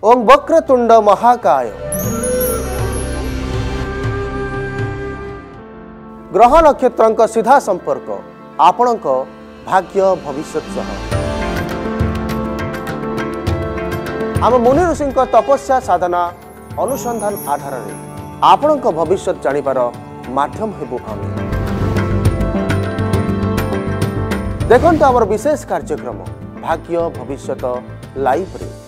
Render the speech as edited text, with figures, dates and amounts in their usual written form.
ओं वक्रतुंड महाकाय। ग्रह नक्षत्र सीधा संपर्क आपण भाग्य भविष्य सह। आम मुनि ऋषि तपस्या साधना अनुसंधान आधार आपण भविष्य जानिबार माध्यम हेबु आमे। देखंतु आमर विशेष कार्यक्रम भाग्य भविष्य लाइव रे।